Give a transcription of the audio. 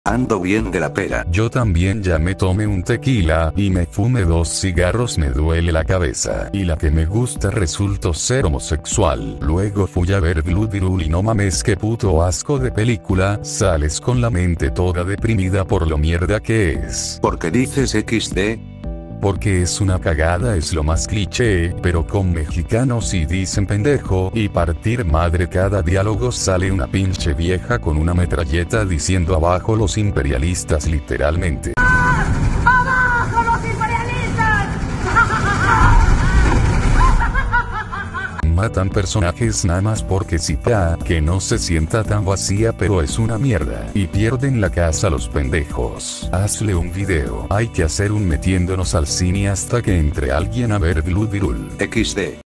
Ando bien de la pera. Yo también ya me tomé un tequila, y me fumé 2 cigarros, me duele la cabeza. Y la que me gusta resultó ser homosexual. Luego fui a ver Blue Beetle y no mames qué puto asco de película, sales con la mente toda deprimida por lo mierda que es. ¿Por qué dices XD? Porque es una cagada, es lo más cliché, pero con mexicanos y dicen pendejo y partir madre, cada diálogo sale una pinche vieja con una metralleta diciendo abajo los imperialistas, literalmente. ¡Abajo los imperialistas! Matan personajes nada más porque sí, que no se sienta tan vacía, pero es una mierda, y pierden la casa los pendejos. Hazle un video. Hay que hacer un metiéndonos al cine hasta que entre alguien a ver Blue Beetle. XD.